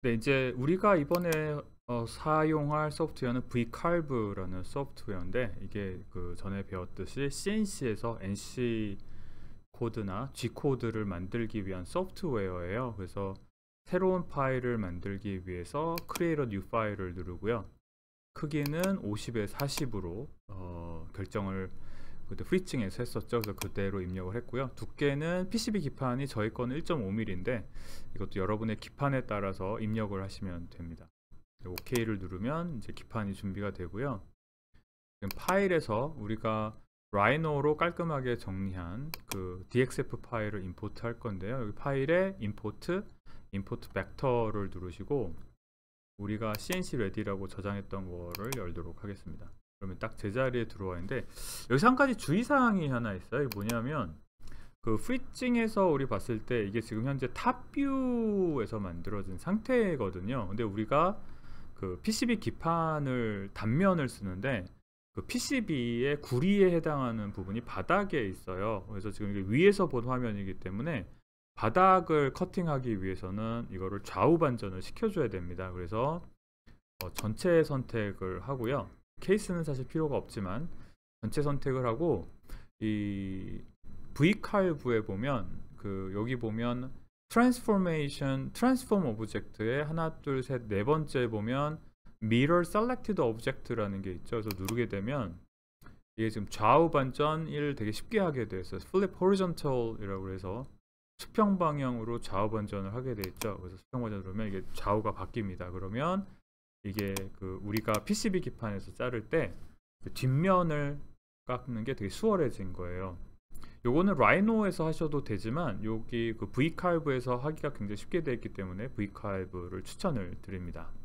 네, 이제 우리가 이번에 사용할 소프트웨어는 Vcarve라는 소프트웨어인데 이게 그 전에 배웠듯이 CNC에서 NC 코드나 G 코드를 만들기 위한 소프트웨어예요. 그래서 새로운 파일을 만들기 위해서 Create a New 파일을 누르고요. 크기는 50에 40으로 결정을 그때 프리칭에서 했었죠. 그래서 그대로 입력을 했고요. 두께는 PCB 기판이 저희 거는 1.5mm인데 이것도 여러분의 기판에 따라서 입력을 하시면 됩니다. OK를 누르면 이제 기판이 준비가 되고요. 지금 파일에서 우리가 라이노로 깔끔하게 정리한 그 DXF 파일을 임포트 할 건데요. 여기 파일에 임포트 벡터를 누르시고 우리가 CNC ready라고 저장했던 거를 열도록 하겠습니다. 그러면 딱 제자리에 들어와 있는데 여기서 한 가지 주의사항이 하나 있어요. 이게 뭐냐면 그 프리칭에서 우리 봤을 때 이게 지금 현재 탑뷰에서 만들어진 상태거든요. 근데 우리가 그 PCB 기판을 단면을 쓰는데 그 PCB의 구리에 해당하는 부분이 바닥에 있어요. 그래서 지금 이게 위에서 본 화면이기 때문에 바닥을 커팅하기 위해서는 이거를 좌우 반전을 시켜줘야 됩니다. 그래서 전체 선택을 하고요. 케이스는 사실 필요가 없지만 전체 선택을 하고 이 Vcarve에 보면 그 여기 보면 트랜스폼 오브젝트에 하나 둘 셋 네 번째 보면 Mirror Selected Object라는 게 있죠. 그래서 누르게 되면 이게 지금 좌우 반전을 되게 쉽게 하게 돼 있어요. Flip Horizontal이라고 해서 수평 방향으로 좌우 반전을 하게 돼 있죠. 그래서 수평 반전 누르면 이게 좌우가 바뀝니다. 그러면 이게 그 우리가 PCB 기판에서 자를 때 그 뒷면을 깎는 게 되게 수월해진 거예요. 요거는 라이노에서 하셔도 되지만 여기 그 Vcarve에서 하기가 굉장히 쉽게 되어 있기 때문에 Vcarve를 추천을 드립니다.